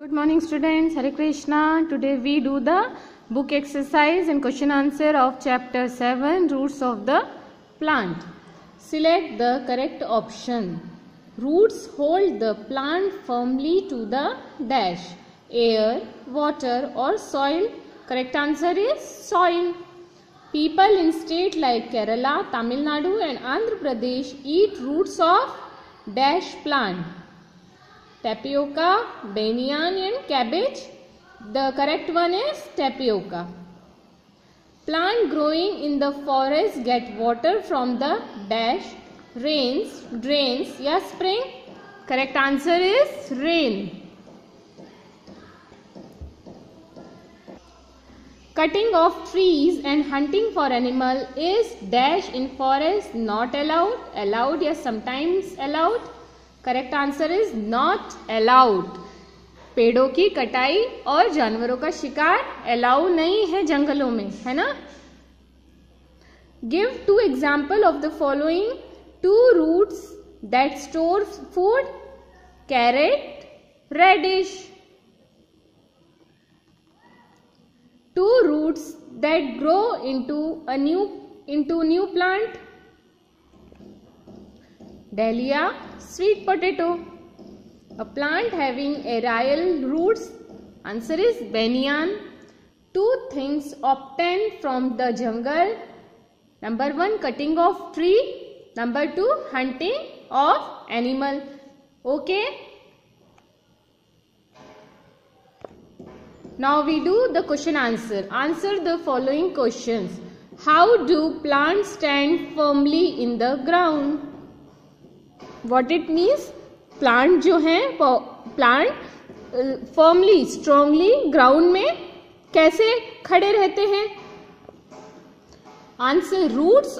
Good morning students, Hare Krishna. Today we do the book exercise and question answer of chapter 7, Roots of the Plant. Select the correct option. Roots hold the plant firmly to the dash, air, water or soil. Correct answer is soil. People in states like Kerala, Tamil Nadu and Andhra Pradesh eat roots of dash plant. Tapioca, banyan and cabbage. The correct one is tapioca. Plant growing in the forest get water from the dash, rains, drains या spring. Correct answer is rain. Cutting of trees and hunting for animal is dash in forest not allowed, allowed या sometimes allowed. Correct answer is not allowed. पेड़ों की कटाई और जानवरों का शिकार allow नहीं है जंगलों में, है ना. Give 2 example of the following 2 roots that store food. Carrot, radish. 2 roots that grow into new plant. Dahlia, sweet potato. A plant having aerial roots. Answer is banyan. 2 things obtained from the jungle. Number 1, cutting of tree. Number 2, hunting of animal. Okay. Now we do the question answer. Answer the following questions. How do plants stand firmly in the ground? What it means? Plant जो है plant firmly strongly ground में कैसे खड़े रहते हैं. Answer roots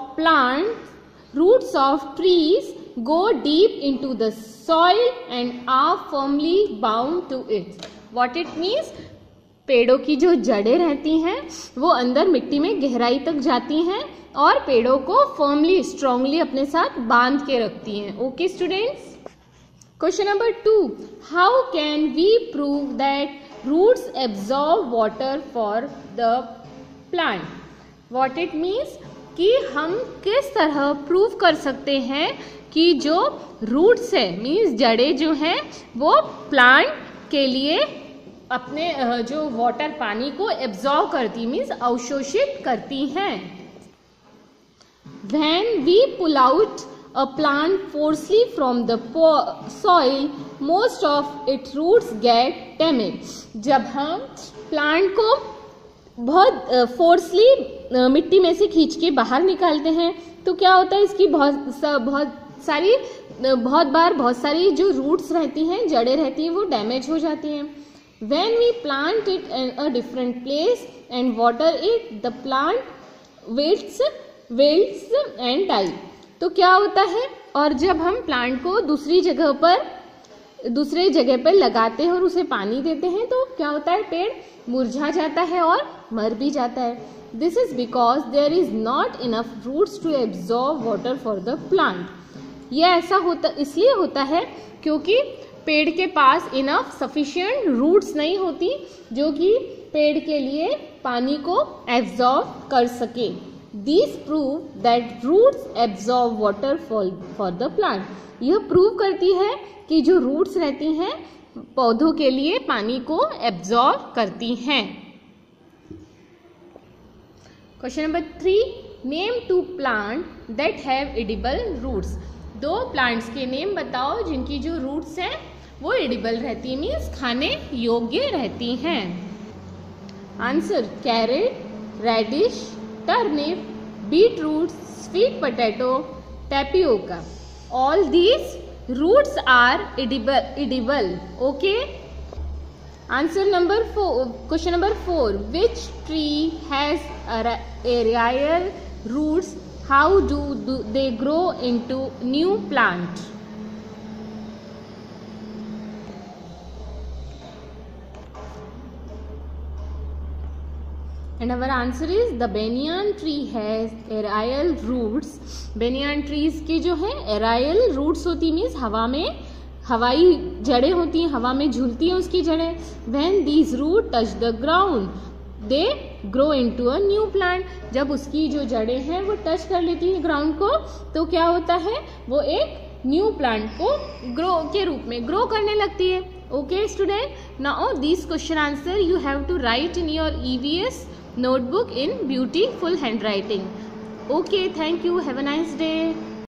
of trees go deep into the soil and are firmly bound to it. What it means? पेड़ों की जो जड़ें रहती हैं वो अंदर मिट्टी में गहराई तक जाती हैं और पेड़ों को फर्मली स्ट्रांगली अपने साथ बांध के रखती हैं. Okay students. Question number 2. How can we prove that roots absorb water for the plant? What it means कि हम किस तरह प्रूव कर सकते हैं कि जो रूट्स है मीन्स जड़ें जो हैं वो प्लांट के लिए अपने जो वाटर पानी को एब्जॉर्ब करती मीन्स अवशोषित करती हैं. When we pull out a plant forcefully from the soil, most of its roots get damaged. जब हम प्लांट को बहुत फोर्सली मिट्टी में से खींच के बाहर निकालते हैं तो क्या होता है, इसकी बहुत सारी जो रूट्स रहती हैं, जड़ें रहती हैं, वो डैमेज हो जाती हैं. When we plant it in a different place and water it, the plant wilts and die. तो क्या होता है, और जब हम प्लांट को दूसरे जगह पर लगाते हैं और उसे पानी देते हैं तो क्या होता है, पेड़ मुरझा जाता है और मर भी जाता है. This is because there is not enough roots to absorb water for the plant. यह ऐसा इसलिए होता है क्योंकि पेड़ के पास इनफ सफिशिएंट रूट्स नहीं होती जो कि पेड़ के लिए पानी को एब्जॉर्ब कर सके. These prove that roots absorb water for the plant. यह प्रूव करती है कि जो रूट्स रहती हैं पौधों के लिए पानी को एब्जॉर्ब करती हैं. Question number 3. Name 2 plant that have edible roots. 2 plants के नेम बताओ जिनकी जो रूट्स हैं वो एडिबल रहती है मीन्स खाने योग्य रहती हैं. Answer carrot, radish, turnip, beetroot, sweet potato, tapioca. All these roots are edible. Okay. Answer number 4. Question number 4. Which tree has aerial roots? How do they grow into new plant? And our answer is the banyan tree has aerial roots. banyan trees की जो है aerial roots होती means हवा में हवाई जड़ें होती हैं, हवा में झूलती हैं उसकी जड़ें. When these root touch the ground, they grow into a new plant. जब उसकी जो जड़ें हैं वो टच कर लेती हैं ग्राउंड को, तो क्या होता है, वो एक न्यू प्लांट को ग्रो के रूप में ग्रो करने लगती है. Okay student, now this question answer you have to write in your EVS notebook in beautiful handwriting. Okay, thank you. Have a nice day.